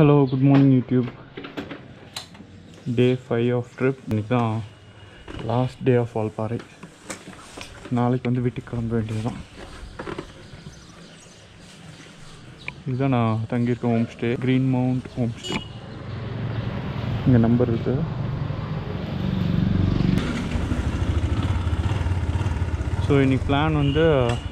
Hello good morning YouTube. Day 5 of trip. இன்றைக்கி தான் last day of Valparai. நாளைக்கு வந்து வீட்டுக்கு கிளம்ப வேண்டியது தான். இதுதான் நான் தங்கியிருக்கேன் home stay, green mount home stay. இங்கே நம்பர் இருக்குது. ஸோ இன்றைக்கி பிளான் வந்து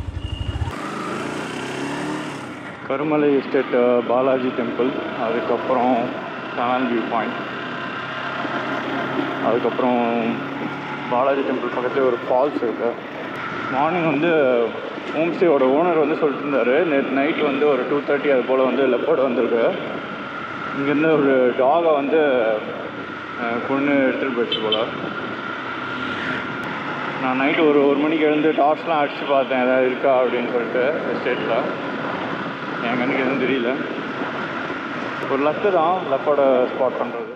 கருமலை எஸ்டேட், பாலாஜி டெம்பிள், அதுக்கப்புறம் டனல் வியூ பாயிண்ட், அதுக்கப்புறம் பாலாஜி டெம்பிள் பக்கத்தில் ஒரு ஃபால்ஸ் இருக்குது. மார்னிங் வந்து ஹோம் ஸ்டேயோட ஓனர் வந்து சொல்லிட்டு இருந்தார், நேற்று நைட்டு வந்து ஒரு 2:30 அது போல் வந்து லெப்பர்டு வந்திருக்கு. இங்கேருந்து ஒரு டாகை வந்து கொன்று எடுத்துகிட்டு போயிடுச்சு போல். நான் நைட்டு ஒரு மணிக்கு எழுந்து டார்ச்லாம் அடித்து பார்த்தேன் எதாவது இருக்கா அப்படின்னு சொல்லிட்டு எஸ்டேட்டில். என் கண்ணுக்கு எதுவும் தெரியல. ஒரு லக்கு தான் லெப்பர்டை ஸ்பாட் பண்ணுறது.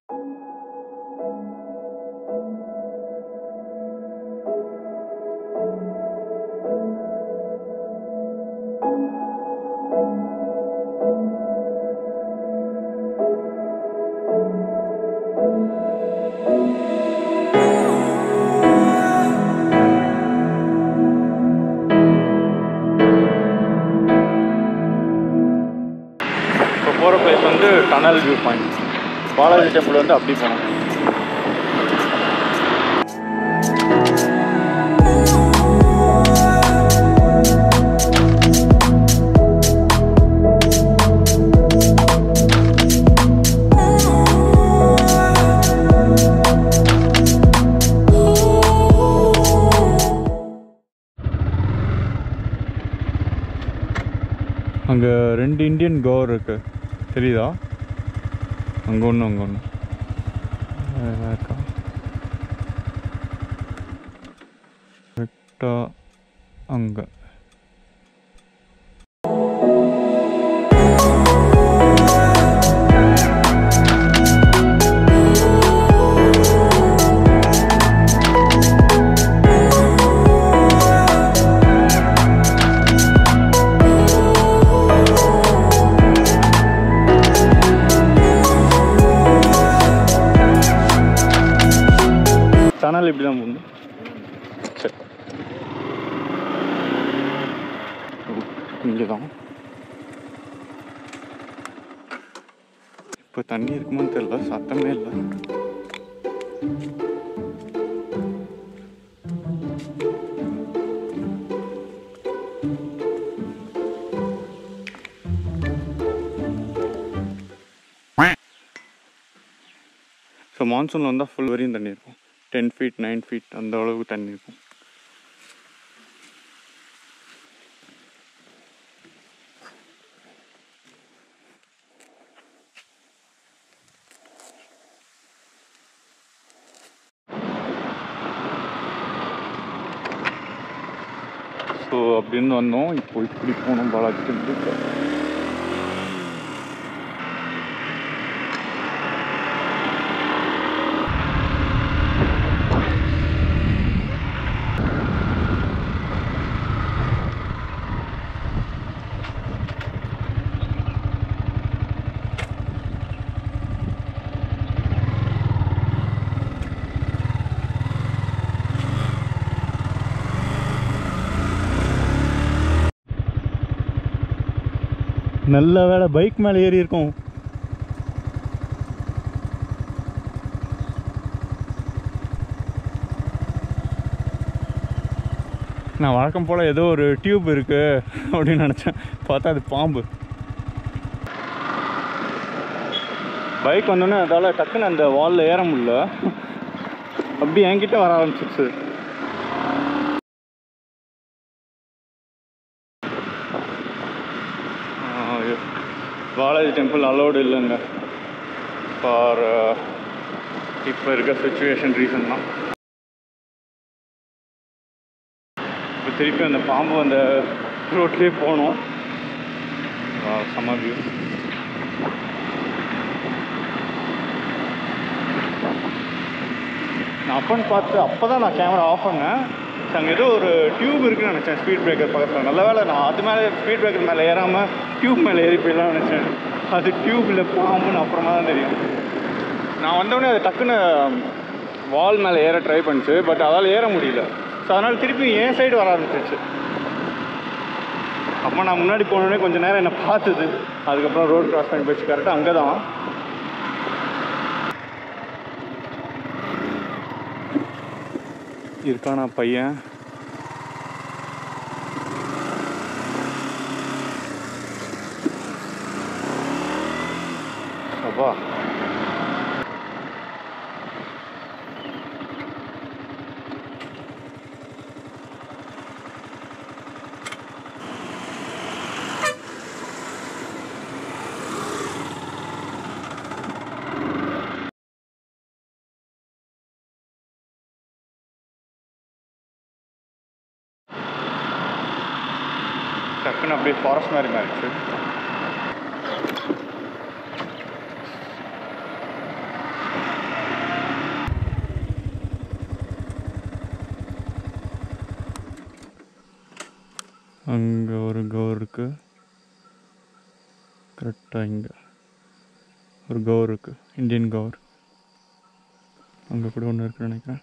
போகிற பிளேஸ் வந்து tunnel view point. Balaji temple வந்து அப்படி போனோம். அங்கே 2 இந்தியன் கவர் இருக்குது, தெரியுதா? அங்கே ஒன்று, அங்கே ஒன்று இருக்கா கரெக்டாக அங்கே. டனல் இப்படி தான் போகணும். சரி, இங்கே தான். இப்போ தண்ணி இருக்குமான்னு தெரியல, சத்தமே இல்லை. ஸோ மான்சூனில் வந்தால் ஃபுல் வரையும் தண்ணி இருக்கும். 10 feet 9 feet அந்த அளவுக்கு தண்ணி இருக்கும். ஸோ அப்படின்னு வந்தோம். இப்போ இப்படி போகணும் பாலாஜி டெம்பிளுக்கு. நல்ல வேலை பைக் மேலே ஏறி இருக்கோம். நான் வழக்கம் போல் ஏதோ ஒரு டியூப் இருக்குது அப்படின்னு நினச்சேன், பார்த்தா அது பாம்பு. பைக் வந்தோன்னே அதால் டக்குன்னு அந்த வாலில் ஏற முடியல, அப்படி என்கிட்ட வர ஆரம்பிச்சிச்சு. பாலாஜி டெம்பிள் அலோடு இல்லைங்க ஃபார் இப்போ இருக்க சுச்சுவேஷன் ரீசன் தான். இப்போ திருப்பி அந்த பாம்பு அந்த ரோட்லேயே போனோம். செம்ம வியூ. நான் அப்பன்னு பார்த்து அப்போ தான் நான் கேமரா ஆஃப் பண்ணேன். அங்கே ஏதோ ஒரு டியூப் இருக்குன்னு நினச்சேன் ஸ்பீட் பிரேக்கர் பக்கத்தில். நல்ல வேலை நான் அது மேலே ஸ்பீட் பிரேக்கர் மேலே ஏறாமல் டியூப் மேலே ஏறி போயிடலாம்னு நினச்சேன். அது டியூப்பில் பாம்புன்னு அப்புறமா தான் தெரியும். நான் வந்தோடனே அது டக்குன்னு வால் மேலே ஏற ட்ரை பண்ணிச்சு, பட் அதால் ஏற முடியல. ஸோ அதனால் திருப்பி என் சைடு வர ஆரம்பிச்சிச்சு. அப்போ நான் முன்னாடி போனோடனே கொஞ்சம் நேரம் என்னை பார்த்துது. அதுக்கப்புறம் ரோடு கிராஸ் பண்ணி போயிடுச்சு. கரெக்டாக அங்கே தான் இருக்கானா பையன். அப்பா டக்குன்னு அப்படியே ஃபாரஸ்ட் மாதிரி மாறிடுச்சு. அங்கே ஒரு கவர் இருக்குது. கரெக்டாக இங்கே ஒரு கவர் இருக்குது, இந்தியன் கவர். அங்கே கூட ஒன்று இருக்குன்னு நினைக்கிறேன்.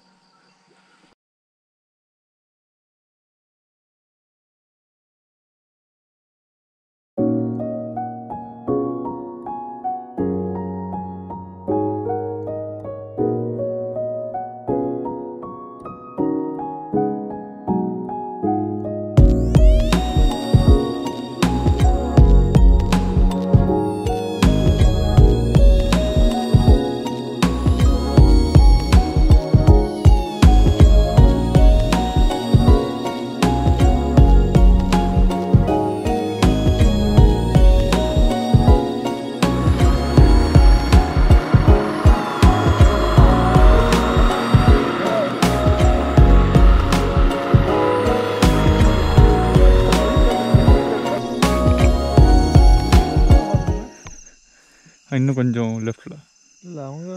இன்னும் கொஞ்சம் லெஃப்டில் இல்லை அவங்க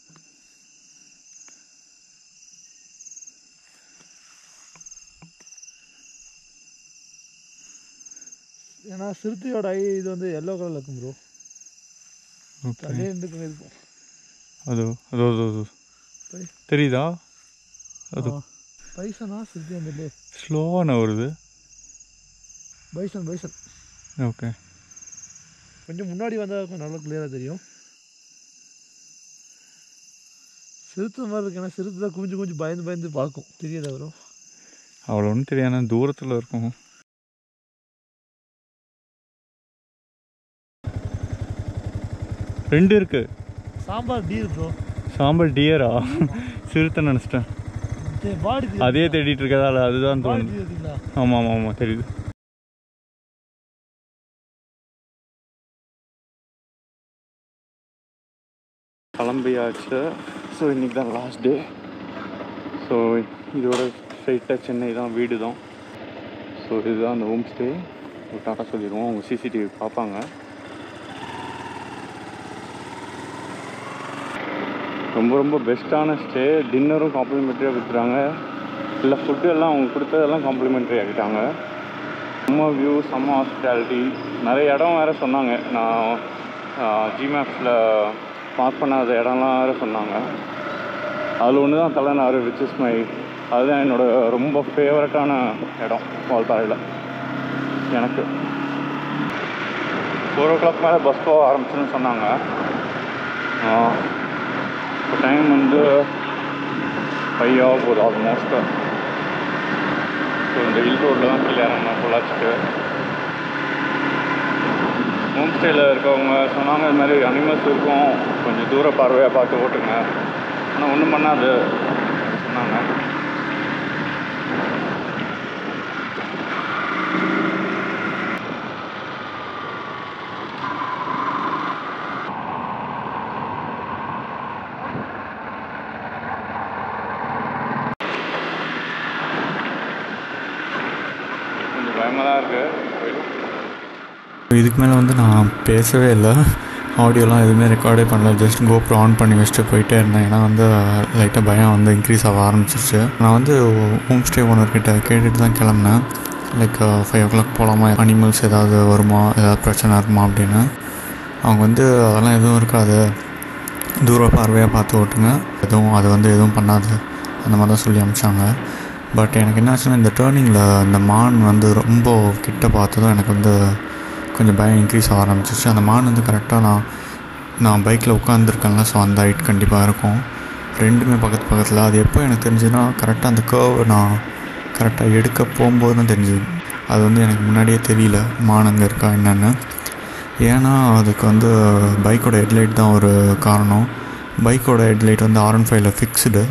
ஏன்னா சிறுத்தையோட ஐ இது வந்து எல்லோ கலரில் இருக்கும் ப்ரோ. அதே இருக்கும் இருக்கும். அதோ அதோ அதோ தெரியுதா? அது பைசனா சிறுத்தை வந்துட்டு ஸ்லோவான வருது. Bison bison. ஓகே, கொஞ்சம் முன்னாடி வந்தால் கொஞ்சம் நல்லா கிளியராக தெரியும். சிறுத்தை மாதிரி இருக்கு. ஏன்னா சிறுத்தை தான் கொஞ்சம் கொஞ்சம் பயந்து பயந்து பார்க்கும். தெரியாதா ப்ரோ? அவ்வளோ ஒன்றும் தெரியாது, தூரத்தில் இருக்கும். ரெண்டு இருக்கு. Sambar deer bro. சாம்பார் டியரா? சிறுத்தை நினச்சிட்டேன். அதே தேடிட்டு இருக்கதால அதுதான் தோணுது. ஆமாம் ஆமாம் ஆமாம் தெரியுது. கிளம்பியாச்சு. ஸோ இன்றைக்கி தான் லாஸ்ட் டே. ஸோ இதோட ஸ்ட்ரைட்டாக சென்னை தான், வீடு தான். ஸோ இதுதான் அந்த ஹோம் ஸ்டே. ஒரு டாட்டா சொல்லிடுவோம், அவங்க சிசிடிவி பார்ப்பாங்க. ரொம்ப ரொம்ப பெஸ்ட்டான ஸ்டே. டின்னரும் காம்ப்ளிமெண்ட்ரியாக கொடுத்துறாங்க. இல்லை ஃபுட்டு எல்லாம் அவங்க கொடுத்ததெல்லாம் காம்ப்ளிமெண்ட்ரி ஆகிட்டாங்க. செம்ம வியூ, செம்ம ஹாஸ்பிட்டாலிட்டி. நிறைய இடம் வேறு சொன்னாங்க. நான் ஜிமேப்ஸில் மார்க் பண்ணாத இடம்லாம் வேறு சொன்னாங்க. அதில் ஒன்று தான் தலைநாறு, விச் இஸ் மை, அதுதான் என்னோடய ரொம்ப ஃபேவரட்டான இடம் வால்பாறையில் எனக்கு. 4 o'clock மேலே பஸ் போக ஆரம்பிச்சுன்னு சொன்னாங்க. இப்போ டைம் வந்து 5 ஆக போகுது ஆல்மோஸ்ட்டு. ஸோ இந்த ஹில் ரோட்டில் தான் கீழே இறங்கணும் பொள்ளாச்சிக்கு. ஹோம் ஸ்டேயில் இருக்கவங்க சொன்னாங்க இது மாதிரி அனிமல்ஸ் இருக்கும், கொஞ்சம் தூர பார்வையாக பார்த்து ஓட்டுங்க, ஆனால் ஒன்றும் பண்ணாது சொன்னாங்க. கொஞ்சம் பயமாக தான் இருக்குது. இதுக்கு மேலே வந்து நான் பேசவே இல்லை. ஆடியோலாம் எதுவுமே ரெக்கார்டே பண்ணல. ஜஸ்ட் கோப்ரோ ஆன் பண்ணி வச்சுட்டு போயிட்டே இருந்தேன். ஏன்னா வந்து லைட்டாக பயம் வந்து இன்க்ரீஸ் ஆக ஆரம்பிச்சிருச்சு. நான் வந்து ஹோம் ஸ்டே ஓனர்கிட்ட கேட்டுட்டு தான் கிளம்புனேன். லைக் 5 o'clock போகலாமா, அனிமல்ஸ் ஏதாவது வருமா, ஏதாவது பிரச்சனை இருக்குமா அப்படின்னு. அவங்க வந்து அதெல்லாம் எதுவும் இருக்காது, தூர பார்வையாக பார்த்து ஓட்டுங்க, அது வந்து எதுவும் பண்ணாது அந்த மாதிரி தான் சொல்லி அனுப்பிச்சாங்க. பட் எனக்கு என்ன ஆச்சுன்னா, இந்த டேர்னிங்கில் அந்த மான் வந்து ரொம்ப கிட்ட பார்த்ததும் எனக்கு வந்து கொஞ்சம் பயம் இன்க்ரீஸ் ஆக ஆரம்பிச்சிச்சு. அந்த மான் வந்து கரெக்டாக நான் பைக்கில் உட்காந்துருக்கேன்ல, ஸோ அந்த ஹைட் கண்டிப்பாக இருக்கும். ரெண்டுமே பக்கத்தில். அது எப்போ எனக்கு தெரிஞ்சுதுன்னா, கரெக்டாக அந்த கர்வ் நான் கரெக்டாக எடுக்க போகும்போது தான் தெரிஞ்சுது. அது வந்து எனக்கு முன்னாடியே தெரியல மான் அங்கே இருக்கா என்னென்னு. ஏன்னா அதுக்கு வந்து பைக்கோட ஹெட்லைட் தான் ஒரு காரணம். பைக்கோட ஹெட்லைட் வந்து R15 ஃபிக்ஸ்டு.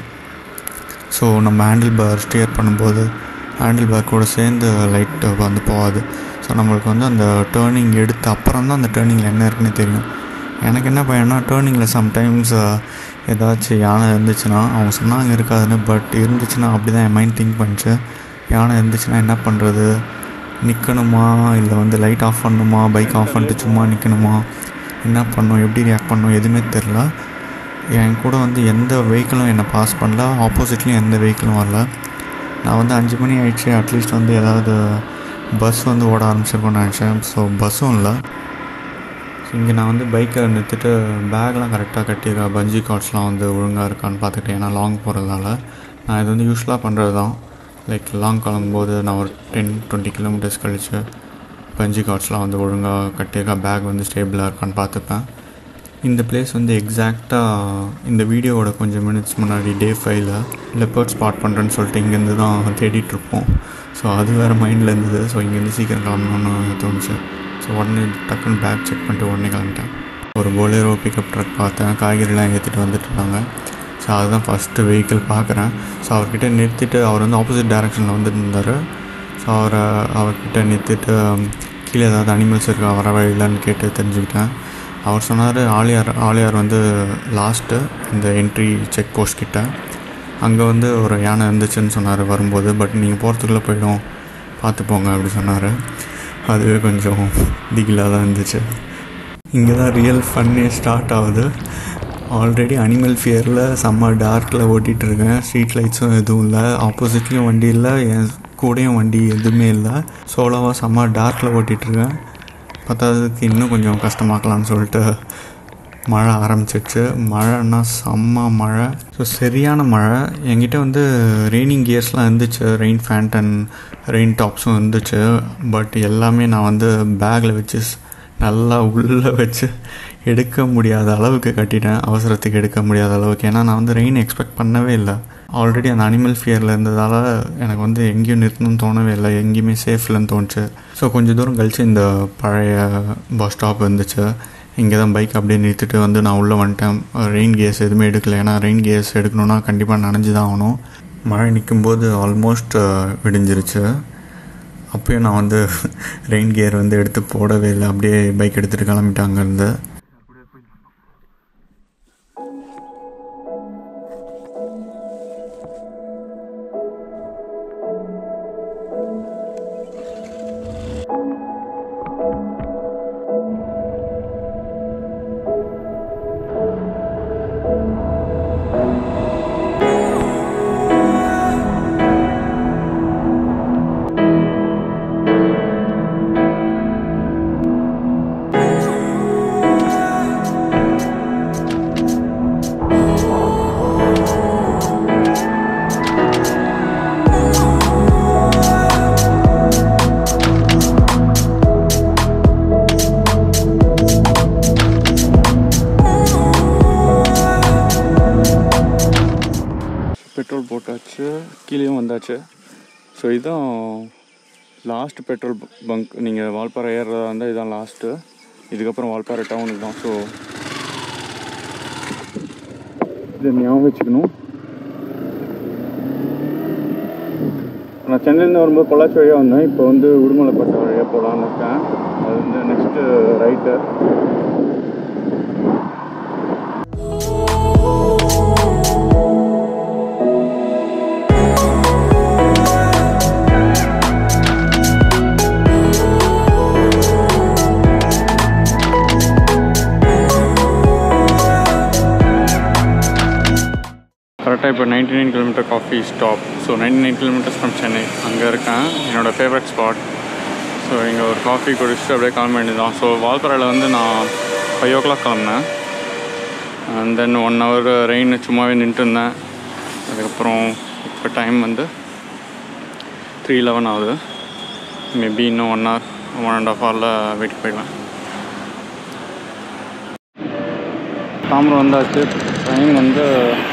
ஸோ நம்ம ஹேண்டில் பார் ஸ்டியர் பண்ணும்போது ஹேண்டில் பேர் கூட சேர்ந்து லைட் வந்து போகாது. ஸோ நம்மளுக்கு வந்து அந்த டேர்னிங் எடுத்த அப்புறம் தான் அந்த டேர்னிங்கில் என்ன இருக்குன்னு தெரியும். எனக்கு என்ன பயம்னா, டேர்னிங்கில் சம்டைம்ஸ் ஏதாச்சும் யானை இருந்துச்சுன்னா, அவங்க சொன்னாங்க இருக்காதுன்னு, பட் இருந்துச்சுன்னா அப்படி தான் என் மைண்ட் திங்க் பண்ணிச்சு. யானை இருந்துச்சுன்னா என்ன பண்ணுறது, நிற்கணுமா இல்லை வந்து லைட் ஆஃப் பண்ணணுமா, பைக் ஆஃப் பண்ணிட்டு சும்மா நிற்கணுமா, என்ன பண்ணணும், எப்படி ரியாக்ட் பண்ணணும் எதுவுமே தெரில. என் கூட வந்து எந்த வெஹிக்கிளும் என்னை பாஸ் பண்ணல, ஆப்போசிட்லேயும் எந்த வெஹிக்கிளும் வரல. நான் வந்து 5 மணி ஆகிடுச்சு, அட்லீஸ்ட் வந்து ஏதாவது பஸ் வந்து ஓட ஆரம்பிச்சிருக்கோன்னு நினச்சேன். ஸோ பஸ்ஸும் இல்லை. இங்கே நான் வந்து பைக்கை நிறுத்திட்டு பேக்லாம் கரெக்டாக கட்டியிருக்கேன், பஞ்சி கார்ட்ஸ்லாம் வந்து ஒழுங்காக இருக்கான்னு பார்த்துக்கிட்டேன். ஏன்னா லாங் போகிறதால நான் இது வந்து யூஸ்வலாக பண்ணுறது தான். லைக் லாங் கிளம்பும்போது நான் ஒரு 10-20 kilometers கழிச்சு பஞ்சி கார்ட்ஸ்லாம் வந்து ஒழுங்காக கட்டியிருக்கேன், பேக் வந்து ஸ்டேபிளாக இருக்கான்னு பார்த்துப்பேன். இந்த பிளேஸ் வந்து எக்ஸாக்டாக இந்த வீடியோவோட கொஞ்சம் மினிட்ஸ் முன்னாடி டே 5ல் லெப்பர்ட் ஸ்பாட் பண்ணுறேன்னு சொல்லிட்டு இங்கேருந்து தான் தேடிட்டுருப்போம். ஸோ அது வேறு மைண்டில் இருந்தது. ஸோ இங்கேருந்து சீக்கிரம் கிளம்பணுன்னு தோணுச்சு. ஸோ உடனே டக்குன்னு பேக் செக் பண்ணிட்டு உடனே கிளம்பிட்டேன். ஒரு போலேரோ பிக்கப் ட்ரக் பார்த்தேன், காய்கறிலாம் ஏற்றிட்டு வந்துட்டுருந்தாங்க. ஸோ அதுதான் ஃபஸ்ட்டு வெஹிக்கிள் பார்க்குறேன். ஸோ அவர்கிட்ட நிறுத்திட்டு, அவர் வந்து ஆப்போசிட் டைரெக்ஷனில் வந்துருந்தார். ஸோ அவர்கிட்ட நிறுத்திட்டு கீழே ஏதாவது அனிமல்ஸ் இருக்கா வர வழியிலன்னு கேட்டு தெரிஞ்சுக்கிட்டேன். அவர் சொன்னார் ஆலியார் வந்து லாஸ்ட்டு இந்த என்ட்ரி செக் போஸ்ட் கிட்ட அங்கே வந்து ஒரு யானை இருந்துச்சுன்னு சொன்னார் வரும்போது. பட் நீங்கள் போகிறதுக்குள்ளே போய்டும், பார்த்து போங்க அப்படி சொன்னார். அதுவே கொஞ்சம் திகிலாக தான் இருந்துச்சு. இங்கே தான் ரியல் ஃபன்னே ஸ்டார்ட் ஆகுது. ஆல்ரெடி அனிமல் ஃபியரில் செம்ம டார்க்கில் ஓட்டிகிட்ருக்கேன், ஸ்ட்ரீட் லைட்ஸும் எதுவும் இல்லை, ஆப்போசிட்லேயும் வண்டி இல்லை, என் கூடயும் வண்டி எதுவுமே இல்லை, சோலோவாக செம்ம டார்க்கில் ஓட்டிகிட்ருக்கேன். பத்தாததுக்கு இன்னும் கொஞ்சம் கஷ்டமாக்கலான்னு சொல்லிட்டு மழை ஆரம்பிச்சிடுச்சு. மழைன்னா செம்ம மழை. ஸோ சரியான மழை. என்கிட்ட வந்து ரெய்னிங் கியர்ஸ்லாம் இருந்துச்சு, ரெயின் ஃபேண்ட் அண்ட் ரெயின் டாப்ஸும் இருந்துச்சு. பட் எல்லாமே நான் வந்து பேக்கில் வச்சு நல்லா உள்ளே வச்சு எடுக்க முடியாத அளவுக்கு கட்டிட்டேன், அவசரத்துக்கு எடுக்க முடியாத அளவுக்கு. ஏன்னா நான் வந்து ரெயின் எக்ஸ்பெக்ட் பண்ணவே இல்லை. ஆல்ரெடி அந்த அனிமல் ஃபியரில் இருந்ததால் எனக்கு வந்து எங்கேயும் நிறுத்தணும்னு தோணவே இல்லை, எங்கேயுமே சேஃப் இல்லைன்னு தோணுச்சு. ஸோ கொஞ்சம் தூரம் கழித்து இந்த பழைய பஸ் ஸ்டாப் இருந்துச்சு. இங்கே தான் பைக் அப்படியே நிறுத்திட்டு வந்து நான் உள்ளே வந்துட்டேன். ரெயின் கேஸ் எதுவுமே எடுக்கலை, ஏன்னா ரெயின் கேஸ் எடுக்கணுன்னா கண்டிப்பாக நனைஞ்சு தான் ஆகணும். மழை நிற்கும்போது ஆல்மோஸ்ட் விடிஞ்சிருச்சு. அப்போயும் நான் வந்து ரெயின் கியர் வந்து எடுத்து போடவே இல்லை, அப்படியே பைக் எடுத்துகிட்டு கிளம்பிட்டாங்க இருந்து. பெட்ரோல் போட்டாச்சு, கீழேயும் வந்தாச்சு. ஸோ இதுதான் லாஸ்ட் பெட்ரோல் பங்க். நீங்கள் வால்பாறை ஏறுறதா இருந்தால் இதுதான் லாஸ்ட்டு. இதுக்கப்புறம் வால்பாறை டவுனுக்கு தான். ஸோ இதை ஞாபகம் வச்சுக்கணும். நான் சென்னையிலேருந்து வரும்போது பொள்ளாச்சி வழியாக வந்தேன், இப்போ வந்து உடுமலைப்பேட்டை வழியாக போகலான்னு இருக்கேன். அது வந்து நெக்ஸ்ட்டு ரைட்டு. இப்போ 99 kilometre coffee stop. So 99 kilometres from Chennai அங்கே இருக்கேன். என்னோடய ஃபேவரட் ஸ்பாட். ஸோ இங்கே ஒரு காஃபி குடிச்சிட்டு அப்படியே கிளம்ப வேண்டியதான். ஸோ வால்பாறையில் வந்து நான் 5 o'clock கிளம்புனேன். அண்ட் தென் 1 hour ரெயின் சும்மாவே நின்றுட்டு இருந்தேன். அதுக்கப்புறம் இப்போ டைம் வந்து 3:11 ஆகுது. மேபி இன்னும் 1 hour 1.5 hour வீட்டுக்கு போயிடுவேன். தாம்பரம் வந்தாச்சு. டைம் வந்து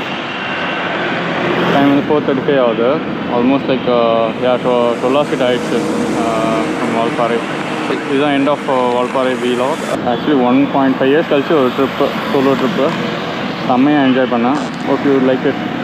4:35 ஆகுது. ஆல்மோஸ்ட் லைக் 12 hours கிட்ட ஆகிடுச்சு ஃப்ரம் வால்பாறை. இதுதான் எண்ட் ஆஃப் வால்பாறை வீலாக். ஆக்சுவலி 1.5 years கழிச்சு ஒரு ட்ரிப்பு, சோலோ ட்ரிப்பு. செம்மையாக என்ஜாய் பண்ணேன். Okay, like it.